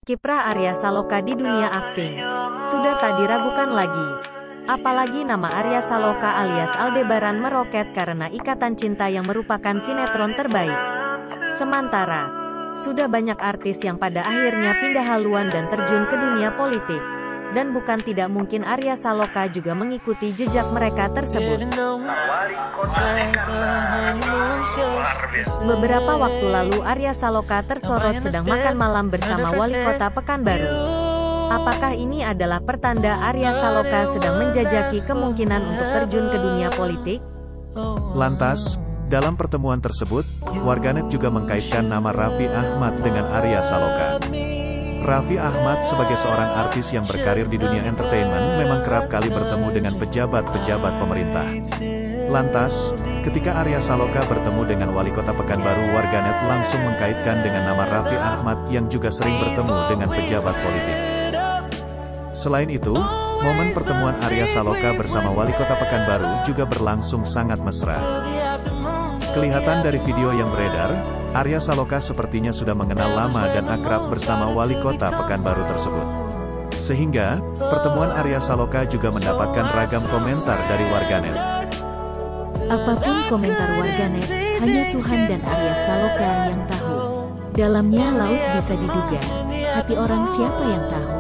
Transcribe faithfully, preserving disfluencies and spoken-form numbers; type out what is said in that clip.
Kiprah Arya Saloka di dunia akting sudah tak diragukan lagi. Apalagi nama Arya Saloka alias Aldebaran meroket karena Ikatan Cinta yang merupakan sinetron terbaik. Sementara, sudah banyak artis yang pada akhirnya pindah haluan dan terjun ke dunia politik. Dan bukan tidak mungkin Arya Saloka juga mengikuti jejak mereka tersebut. Beberapa waktu lalu Arya Saloka tersorot sedang makan malam bersama Wali Kota Pekanbaru. Apakah ini adalah pertanda Arya Saloka sedang menjajaki kemungkinan untuk terjun ke dunia politik? Lantas, dalam pertemuan tersebut, warganet juga mengkaitkan nama Raffi Ahmad dengan Arya Saloka. Raffi Ahmad sebagai seorang artis yang berkarir di dunia entertainment memang kerap kali bertemu dengan pejabat-pejabat pemerintah. Lantas, ketika Arya Saloka bertemu dengan Wali Kota Pekanbaru, warganet langsung mengkaitkan dengan nama Raffi Ahmad yang juga sering bertemu dengan pejabat politik. Selain itu, momen pertemuan Arya Saloka bersama Wali Kota Pekanbaru juga berlangsung sangat mesra. Kelihatan dari video yang beredar, Arya Saloka sepertinya sudah mengenal lama dan akrab bersama Wali Kota Pekanbaru tersebut. Sehingga, pertemuan Arya Saloka juga mendapatkan ragam komentar dari warganet. Apapun komentar warganet, hanya Tuhan dan Arya Saloka yang tahu. Dalamnya laut bisa diduga, hati orang siapa yang tahu.